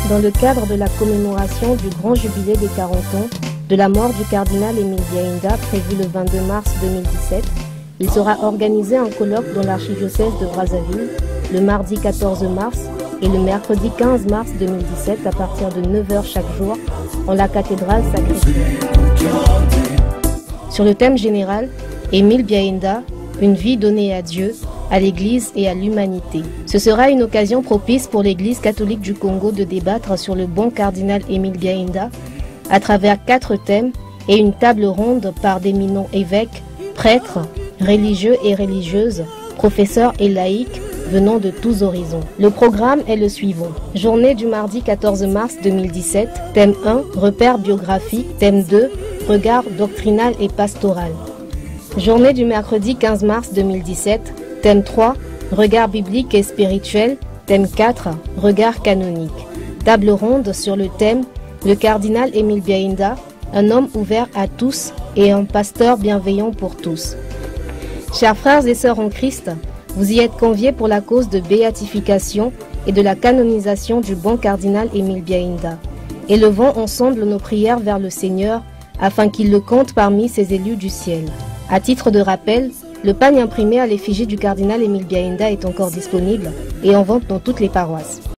dans le cadre de la commémoration du grand jubilé des 40 ans de la mort du cardinal Émile Biaïnda prévu le 22 mars 2017, il sera organisé un colloque dans l'archidiocèse de Brazzaville le mardi 14 mars et le mercredi 15 mars 2017 à partir de 9 h chaque jour en la cathédrale Sacré-Cœur. Sur le thème général, Émile Biaïnda, une vie donnée à Dieu, à l'Église et à l'humanité. Ce sera une occasion propice pour l'Église catholique du Congo de débattre sur le bon cardinal Émile Biaïnda à travers 4 thèmes et une table ronde par d'éminents évêques, prêtres, religieux et religieuses, professeurs et laïcs venant de tous horizons. Le programme est le suivant. Journée du mardi 14 mars 2017, thème 1, repères biographiques, thème 2, regard doctrinal et pastoral. Journée du mercredi 15 mars 2017, thème 3, regard biblique et spirituel, thème 4, regard canonique. Table ronde sur le thème le cardinal Émile Biaïnda, un homme ouvert à tous et un pasteur bienveillant pour tous. Chers frères et sœurs en Christ, vous y êtes conviés pour la cause de béatification et de la canonisation du bon cardinal Émile Biaïnda. Élevons ensemble nos prières vers le Seigneur afin qu'il le compte parmi ses élus du ciel. À titre de rappel, le pagne imprimé à l'effigie du cardinal Émile Biaïnda est encore disponible et en vente dans toutes les paroisses.